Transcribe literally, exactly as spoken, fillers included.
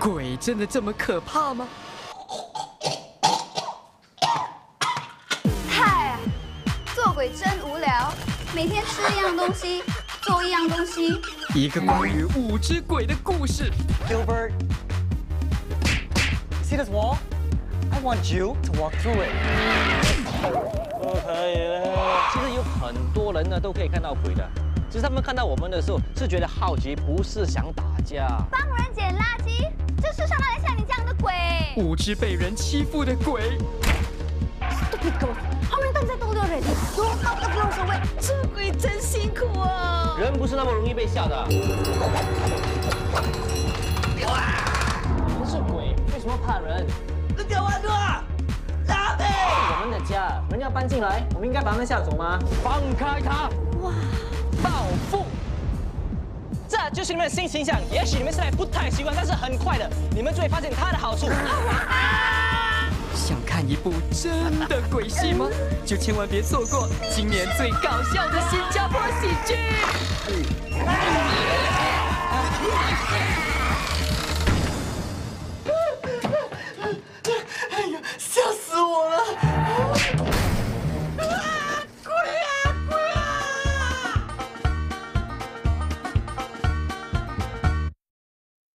鬼真的这么可怕吗？ 嗨，做鬼真无聊，每天吃一样东西，做一样东西。 一个关于五只鬼的故事。 Gilbert, see this wall? I want you to walk through it. 不可以了。其实有很多人呢都可以看到鬼的，只是他们看到我们的时候是觉得好奇，不是想打架。 帮人捡垃圾，这世上哪里像你这样的鬼？ 五只被人欺负的鬼。 Stupid ghost， 后面大家都有人，多高都不用所谓，做鬼真辛苦哦。 人不是那么容易被吓的。不是鬼，为什么怕人？ 给我住！拉贝！ 我们的家，人要搬进来，我们应该把他们吓走吗？放开他！哇，报复！这就是你们的新形象。也许你们现在不太习惯，但是很快的，你们就会发现它的好处。 想看一部真的鬼戏吗？就千万别错过今年最搞笑的新加坡喜剧。